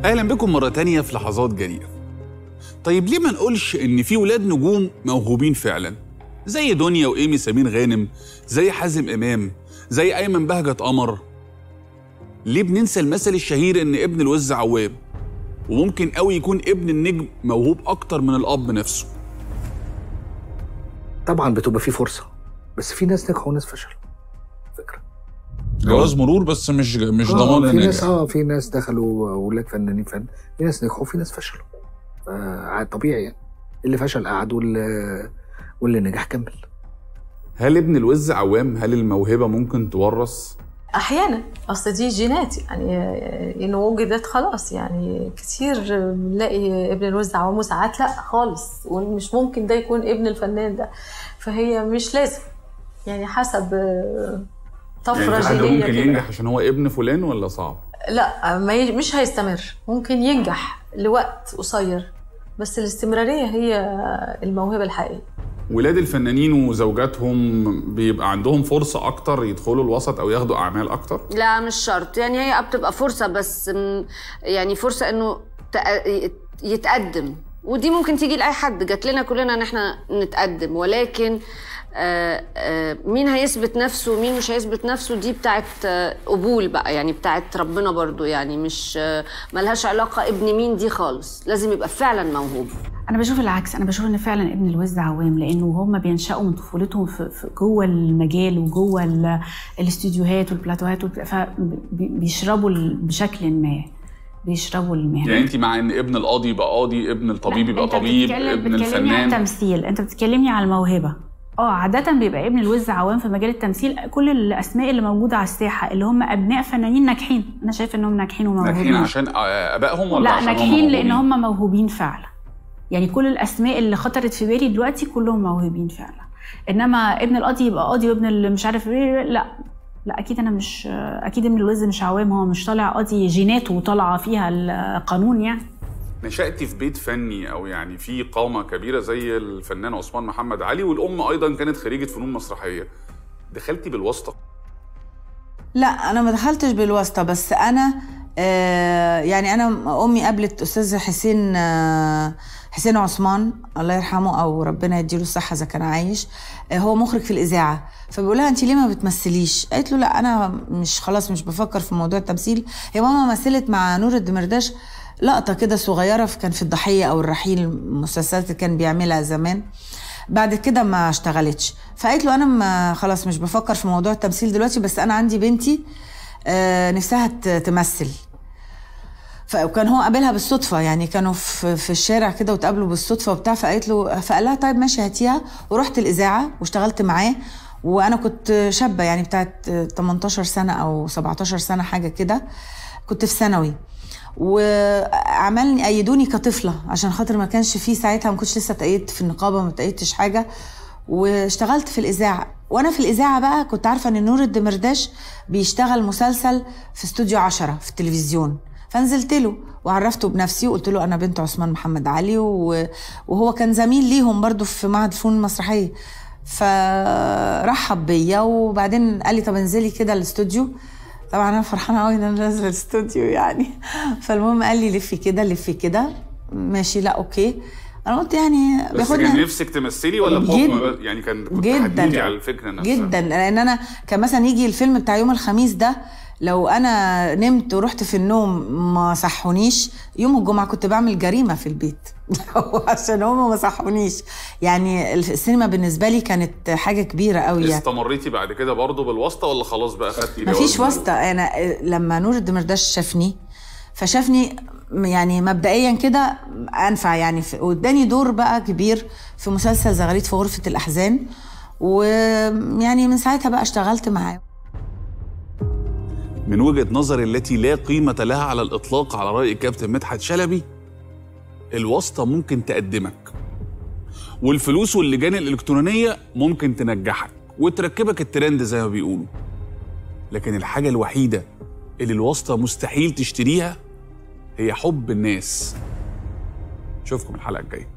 أهلا بكم مرة تانية في لحظات جريئة. طيب ليه ما نقولش إن في ولاد نجوم موهوبين فعلا؟ زي دنيا وإيمي سمير غانم، زي حازم إمام، زي أيمن بهجت قمر. ليه بننسى المثل الشهير إن ابن الوز عوام؟ وممكن قوي يكون ابن النجم موهوب أكتر من الأب نفسه. طبعا بتبقى في فرصة، بس في ناس نجحوا وناس فشلوا. فكرة جواز مرور بس مش ضمان في ناس في ناس دخلوا ولاد فنانين في ناس نجحوا وفي ناس فشلوا. طبيعي يعني، اللي فشل قعد واللي نجح كمل. هل ابن الوز عوام، هل الموهبة ممكن تورث؟ احيانا، اصل دي جينات يعني، انه وجدت خلاص يعني. كتير بنلاقي ابن الوز عوام وساعات لا خالص، ومش ممكن ده يكون ابن الفنان ده. فهي مش لازم يعني، حسب طفره يعني جينيه. ممكن ينجح عشان هو ابن فلان ولا صعب؟ لا مش هيستمر، ممكن ينجح لوقت قصير، بس الاستمراريه هي الموهبه الحقيقيه. ولاد الفنانين وزوجاتهم بيبقى عندهم فرصة أكتر يدخلوا الوسط أو ياخدوا أعمال أكتر؟ لا مش شرط يعني، هي بتبقى فرصة، بس يعني فرصة إنه يتقدم، ودي ممكن تيجي لأي حد. جات لنا كلنا إن إحنا نتقدم، ولكن مين هيثبت نفسه ومين مش هيثبت نفسه دي بتاعت قبول بقى يعني، بتاعت ربنا برضو يعني، مش ملهاش علاقة ابن مين دي خالص. لازم يبقى فعلا موهوب. أنا بشوف العكس، أنا بشوف إن فعلا ابن الوز عوام، لأنه هم بينشأوا من طفولتهم في جوه المجال وجوه الاستوديوهات والبلاتوهات، فبيشربوا بشكل ما، بيشربوا المهنة. يعني انت مع ان ابن القاضي يبقى قاضي، ابن الطبيب يبقى طبيب، ابن الفنان؟ بتكلمني عن التمثيل، انت بتكلمني على الموهبة. عادة بيبقى ابن الوز عوام في مجال التمثيل. كل الاسماء اللي موجودة على الساحة اللي هم ابناء فنانين ناجحين، انا شايف انهم ناجحين وموهوبين. ناجحين عشان ابائهم ولا لا، عشان ناجحين لان هم موهوبين فعلا. يعني كل الاسماء اللي خطرت في بالي دلوقتي كلهم موهوبين فعلا. انما ابن القاضي يبقى قاضي وابن اللي مش عارف ايه، لا اكيد انا مش، اكيد ابن الوز مش عوام، هو مش طالع قاضي جيناته طالعه فيها القانون يعني. نشأتي في بيت فني او يعني في قامه كبيره زي الفنان عثمان محمد علي، والام ايضا كانت خريجه فنون مسرحيه. دخلتي بالواسطه؟ لا انا ما دخلتش بالواسطه، بس انا يعني انا امي قابلت استاذ حسين عثمان الله يرحمه او ربنا يديله الصحه اذا كان عايش. هو مخرج في الاذاعه، فبيقول لها انت ليه ما بتمثليش؟ قالت له لا انا خلاص مش بفكر في موضوع التمثيل. هي ماما مثلت مع نور الدمرداش لقطه كده صغيره، كان في الضحيه او الرحيل، المسلسلات اللي كان بيعملها زمان. بعد كده ما اشتغلتش، فقالت له انا خلاص مش بفكر في موضوع التمثيل دلوقتي، بس انا عندي بنتي نفسها تمثل. فكان هو قابلها بالصدفه يعني، كانوا في الشارع كده وتقابلوا بالصدفه وبتاع، فقال لها طيب ماشي هاتيها. ورحت الاذاعه واشتغلت معاه، وانا كنت شابه يعني بتاعت 18 سنه او 17 سنه حاجه كده، كنت في ثانوي. وعملني ايدوني كطفله عشان خاطر ما كانش فيه ساعتها، ما كنتش لسه اتأيدت في النقابه، ما اتأيدتش حاجه، واشتغلت في الاذاعه. وانا في الاذاعه بقى كنت عارفه ان نور الدمرداش بيشتغل مسلسل في استوديو 10 في التلفزيون، فنزلت له وعرفته بنفسي وقلت له انا بنت عثمان محمد علي، وهو كان زميل ليهم برضو في معهد الفنون المسرحيه، فرحب بيا. وبعدين قال لي طب انزلي كده الاستوديو. طبعا انا فرحانه قوي ان انا نازله الاستوديو يعني. فالمهم قال لي لفي كده لفي كده، ماشي لا اوكي. انا قلت يعني بس كان نفسك تمثلي ولا بحكم يعني كنت حديدي على الفكره نفسها؟ جدا، لان انا كان مثلا يجي الفيلم بتاع يوم الخميس ده، لو انا نمت ورحت في النوم ما صحونيش يوم الجمعه كنت بعمل جريمه في البيت عشان هم ما صحونيش. يعني السينما بالنسبه لي كانت حاجه كبيره قوي يعني. استمريتي بعد كده برضه بالواسطه ولا خلاص بقى خدتي؟ مفيش واسطه. انا لما نور الدمرداش شافني يعني مبدئيا كده انفع يعني، واداني دور بقى كبير في مسلسل زغاريد في غرفه الاحزان، ويعني من ساعتها بقى اشتغلت معاه. من وجهة نظري التي لا قيمة لها على الإطلاق على رأي كابتن مدحت شلبي، الواسطة ممكن تقدمك، والفلوس واللجان الإلكترونية ممكن تنجحك وتركبك الترند زي ما بيقولوا، لكن الحاجة الوحيدة اللي الواسطة مستحيل تشتريها هي حب الناس. أشوفكم الحلقة الجاية.